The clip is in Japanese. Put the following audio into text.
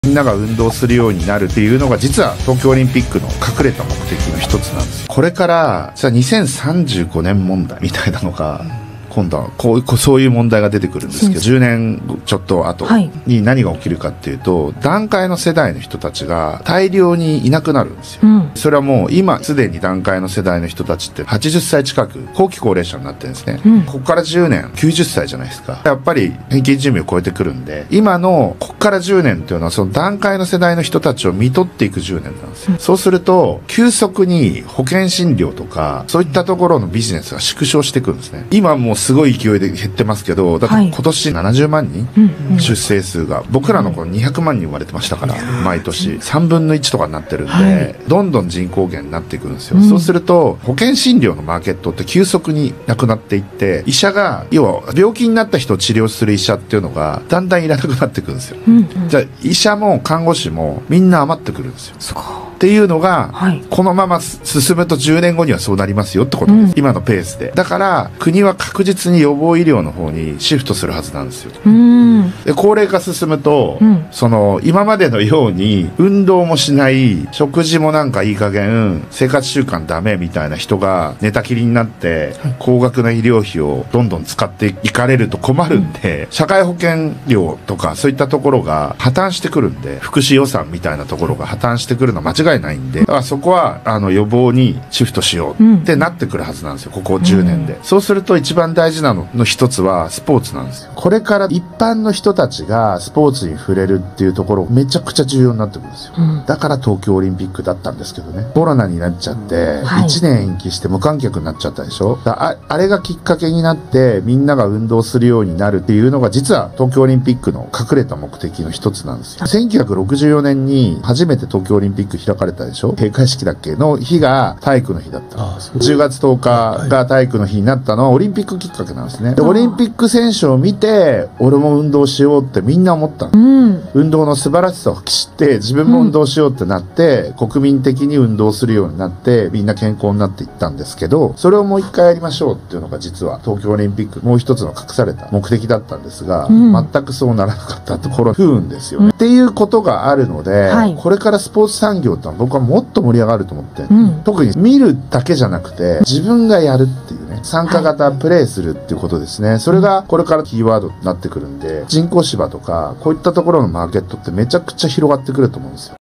みんなが運動するようになるっていうのが実は東京オリンピックの隠れた目的の一つなんですよ。これからじゃあ2035年問題みたいなのが今度はそういう問題が出てくるんですけど、10年ちょっと後に何が起きるかっていうと、団塊の世代の人たちが大量にいなくなるんですよ。それはもう今すでに団塊の世代の人たちって80歳近く後期高齢者になってるんですね。ここから10年90歳じゃないですか。やっぱり平均寿命を超えてくるんで、今のここから10年っていうのはその団塊の世代の人たちを見とっていく10年なんですよ。そうすると急速に保険診療とかそういったところのビジネスが縮小していくんですね。今もうすごい勢いで減ってますけど、だって今年70万人、出生数が僕らの頃200万人生まれてましたから、毎年3分の1とかになってるんで、どんどん人口減になっていくんですよ。そうすると保険診療のマーケットって急速になくなっていって、医者が要は病気になった人を治療する医者っていうのがだんだんいらなくなってくるんですよ。じゃあ医者も看護師もみんな余ってくるんですよ。っていうのが、このまま進むと10年後にはそうなりますよってことです。今のペースで。だから国は確実に予防医療の方にシフトするはずなんですよ。で高齢化進むと、その今までのように運動もしない、食事もなんかいい加減、生活習慣ダメみたいな人が寝たきりになって、高額な医療費をどんどん使っていかれると困るんで、社会保険料とかそういったところが破綻してくるんで、福祉予算みたいなところが破綻してくるのは間違いないんで、だからそこは予防にシフトしようってなってくるはずなんですよ、ここ10年で。そうすると一番大事なのの一つはスポーツなんですよ。これから一般の人たちがスポーツに触れるっていうところめちゃくちゃ重要になってくるんですよ。だから東京オリンピックだったんですけどね、コロナになっちゃって1年延期して無観客になっちゃったでしょ。あれがきっかけになってみんなが運動するようになるっていうのが実は東京オリンピックの隠れた目的の一つなんですよ。1964年に初めて東京オリンピック開かれたでしょ。閉会式だっけの日が体育の日だった。10月10日が体育の日になったのはオリンピックきっかけなんですね。でオリンピック選手を見て俺も運動しようってみんな思ったの。運動の素晴らしさを知って自分も運動しようってなって、国民的に運動するようになってみんな健康になっていったんですけど、それをもう一回やりましょうっていうのが実は東京オリンピックもう一つの隠された目的だったんですが、全くそうならなかったところ不運ですよね。っていうことがあるので、これからスポーツ産業ってのは僕はもっと盛り上がると思って、特に見るだけじゃなくて自分がやるっていうね、参加型プレイするっていうことですね。それがこれからキーワードになってくるんで、人工芝とかこういったところのマーケットってめちゃくちゃ広がってくると思うんですよ。